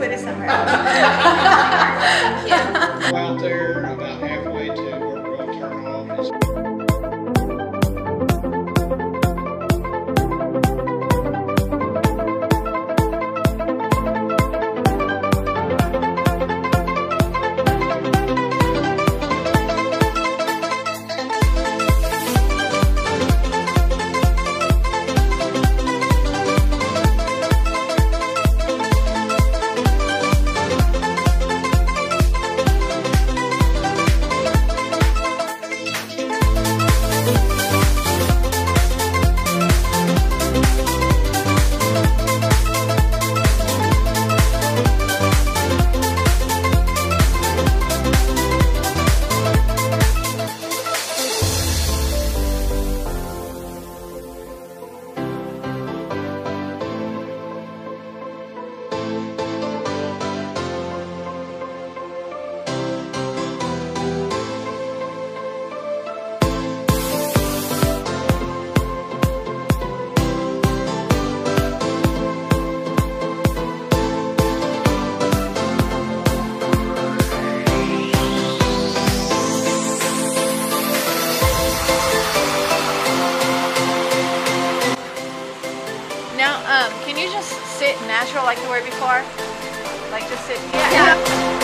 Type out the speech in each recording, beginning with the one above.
put it somewhere. Go out there about halfway to where we're going to turn off. Can you just sit natural like you were before? Like just sit. Yeah.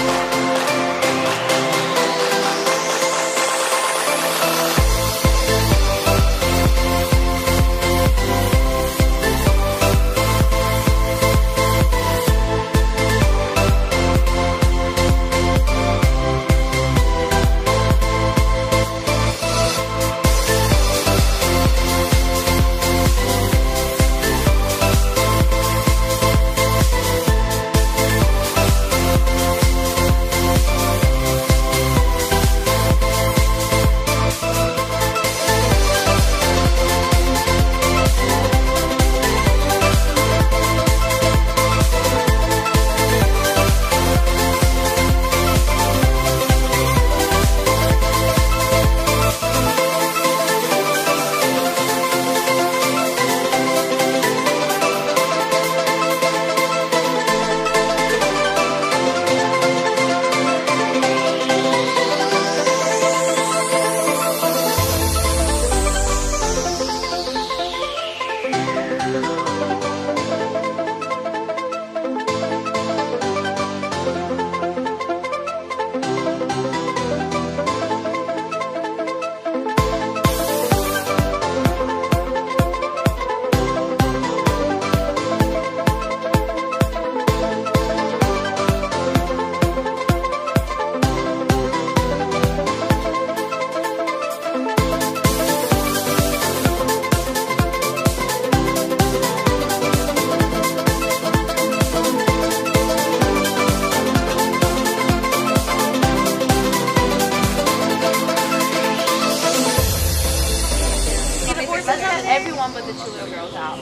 Everyone but the two little girls out.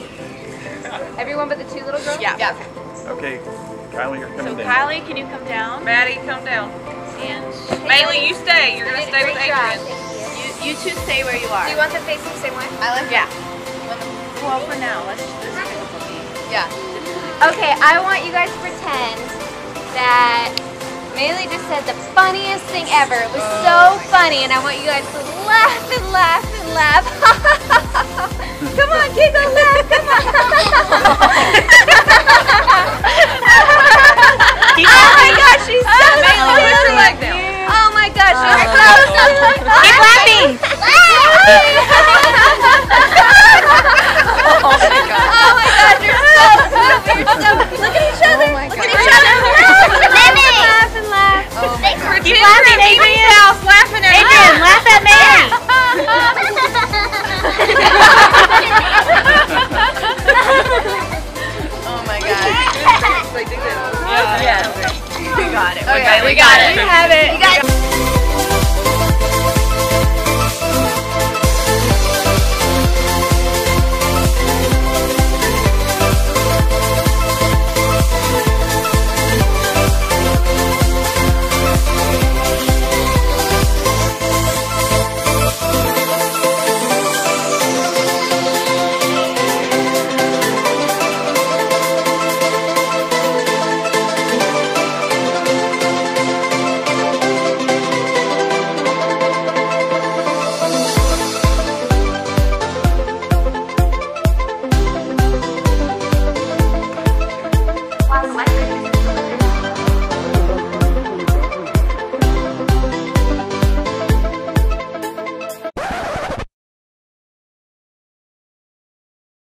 Everyone but the two little girls? Yeah. Okay, Kylie, you're coming So down. Kylie, can you come down? Maddie, come down. And Bailey, you stay. You're going to stay with Adrian. you two stay where you are. Do you want them facing the same way? Yeah. Well, for now, let's just Yeah. Okay, I want you guys to pretend that Maylee just said the funniest thing ever. It was so funny, and I want you guys to laugh and laugh and laugh. Come on, giggle, laugh, come on. Oh my gosh, she's so Maylee, put your leg down. Oh my gosh, she's so Keep laughing.